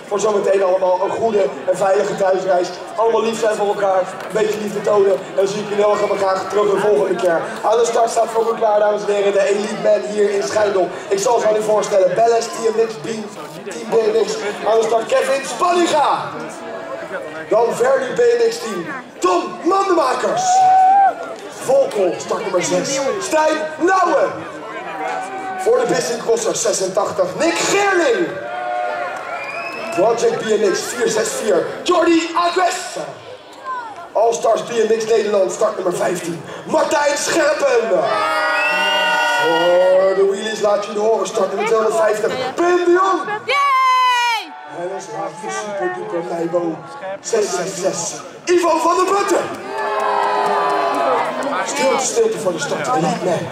voor zometeen allemaal een goede en veilige thuisreis. Allemaal lief zijn voor elkaar, een beetje liefde tonen. En dan zie ik jullie heel graag terug de volgende keer. Aan de start staat voor u klaar, dames en heren, de Elite Man hier in Schijndel. Ik zal ze aan u voorstellen. Belles, TMX, Team BMX. Aan de start Kevin Spanninga. Dan Verdi BMX Team. Tom Mandenmakers. Volkel, start nummer 6. Stijn Nouwen. Voor de Business Crosser 86. Nick Geerling. Project BMX 464. Jordi Agres. All Stars BMX Nederland, start nummer 15. Martijn Scherpen. Voor de wheelies laat je het horen, start nummer 250. Pim de Jong. En als laatste super duper Leibo 666. Ivo van der Putten. Stilte voor de start. Elite Man.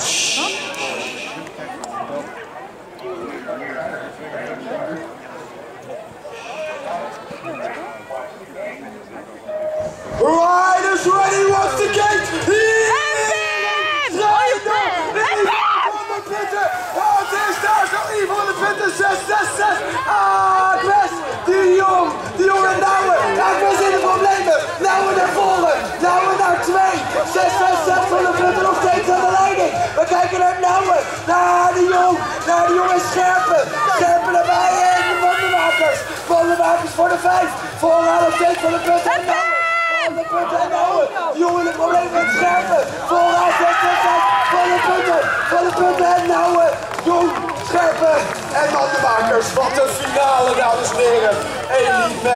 Riders ready once the gate. Het is daar zo Ivo van der Putten 666. Agres, de Jong en Nouwen. Agres in de problemen. Nouwen naar voren. Nouwen naar 2. 666 van der Putten nog steeds aan de leiding. We kijken naar Nouwen. Naar de Jong en Scherpen. Scherpen erbij en de Mandenmakers. Mandenmakers voor de 5. Vooraan nog steeds van der Putten en Nouwen. Van der Putten en Nouwen. De Jong in de problemen met Scherpen. Vooraan 666 van der Putten en Nouwen. Jong, Scherpen en Mandenmakers. Wat een finale, dames en heren. Elite Man.